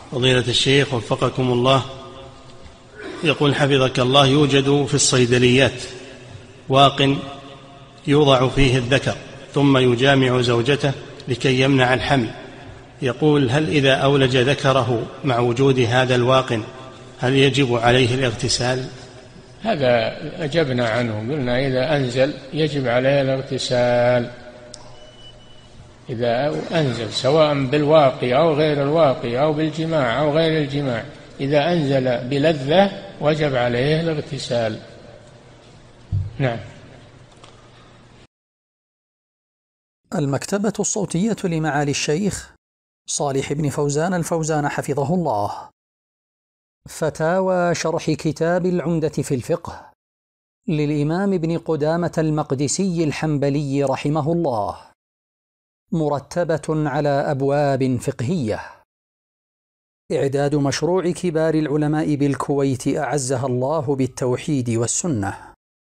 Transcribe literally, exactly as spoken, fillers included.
فضيلة الشيخ وفقكم الله، يقول حفظك الله: يوجد في الصيدليات واق يوضع فيه الذكر ثم يجامع زوجته لكي يمنع الحمل. يقول: هل إذا أولج ذكره مع وجود هذا الواق هل يجب عليه الاغتسال؟ هذا أجبنا عنه، قلنا إذا أنزل يجب عليه الاغتسال. إذا أنزل سواء بالواقي أو غير الواقي أو بالجماع أو غير الجماع، إذا أنزل بلذة وجب عليه الاغتسال. نعم. المكتبة الصوتية لمعالي الشيخ صالح بن فوزان الفوزان حفظه الله. فتاوى شرح كتاب العمدة في الفقه للإمام ابن قدامة المقدسي الحنبلي رحمه الله، مرتبة على أبواب فقهية. إعداد مشروع كبار العلماء بالكويت أعزها الله بالتوحيد والسنة.